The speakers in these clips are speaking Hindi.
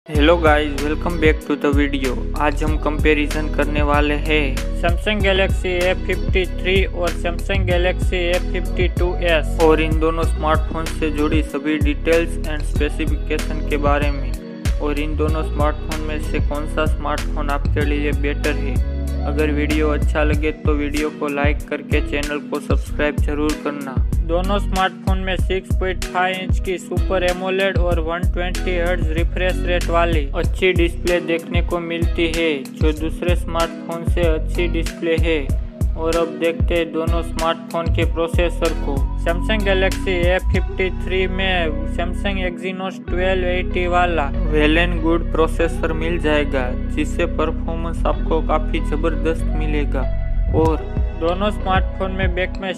Hello guys, welcome back to the video. आज हम कंपैरिजन करने वाले हैं सैमसंग गैलेक्सी A53 और सैमसंग गैलेक्सी A52s और इन दोनों स्मार्टफोन से जुड़ी सभी डिटेल्स एंड स्पेसिफिकेशन के बारे में, और इन दोनों स्मार्टफोन में से कौन सा स्मार्टफोन आपके लिए बेटर है। अगर वीडियो अच्छा लगे तो वीडियो को लाइक करके चैनल को सब्सक्राइब जरूर करना। दोनों स्मार्टफोन में 6.5 इंच की सुपर एमोलेड और 120 हर्ट्ज रिफ्रेश रेट वाली अच्छी डिस्प्ले देखने को मिलती है, जो दूसरे स्मार्टफोन से अच्छी डिस्प्ले है। और अब देखते हैं दोनों स्मार्टफोन के प्रोसेसर को। सैमसंग गैलेक्सी A53 में सैमसंग एक्जीनोस 1280 वाला वेल एंड गुड प्रोसेसर मिल जाएगा, जिससे परफॉर्मेंस आपको काफ़ी ज़बरदस्त मिलेगा। और दोनों स्मार्टफोन में बैक में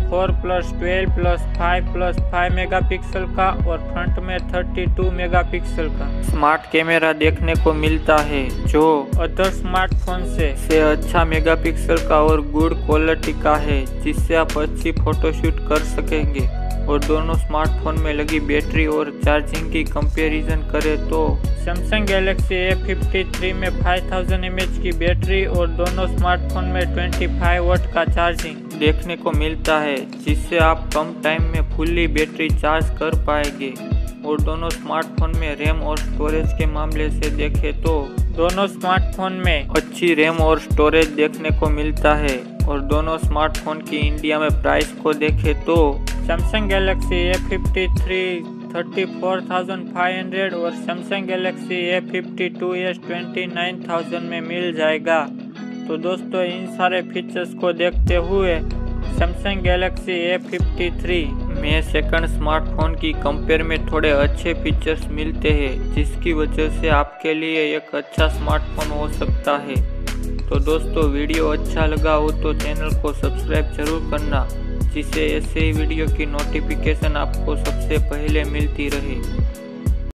64+12+5+5 मेगापिक्सल का और फ्रंट में 32 मेगापिक्सल का स्मार्ट कैमरा देखने को मिलता है, जो अदर स्मार्टफोन से अच्छा मेगापिक्सल का और गुड क्वालिटी का है, जिससे आप अच्छी फोटोशूट कर सकेंगे। और दोनों स्मार्टफोन में लगी बैटरी और चार्जिंग की कंपैरिजन करें तो सैमसंग गैलेक्सी A53 में 5000 mAh की बैटरी और दोनों स्मार्टफोन में 25 वाट का चार्जिंग देखने को मिलता है, जिससे आप कम टाइम में फुल्ली बैटरी चार्ज कर पाएंगे। और दोनों स्मार्टफोन में रैम और स्टोरेज के मामले से देखें तो दोनों स्मार्टफोन में अच्छी रैम और स्टोरेज देखने को मिलता है। और दोनों स्मार्टफोन की इंडिया में प्राइस को देखें तो सैमसंग गैलेक्सी A53 34,500 और सैमसंग गैलेक्सी A52s 29,000 में मिल जाएगा। तो दोस्तों, इन सारे फीचर्स को देखते हुए सैमसंग गैलेक्सी A53 में सेकंड स्मार्टफोन की कंपेयर में थोड़े अच्छे फीचर्स मिलते हैं, जिसकी वजह से आपके लिए एक अच्छा स्मार्टफोन हो सकता है। तो दोस्तों, वीडियो अच्छा लगा हो तो चैनल को सब्सक्राइब जरूर करना, जिससे ऐसे ही वीडियो की नोटिफिकेशन आपको सबसे पहले मिलती रहे।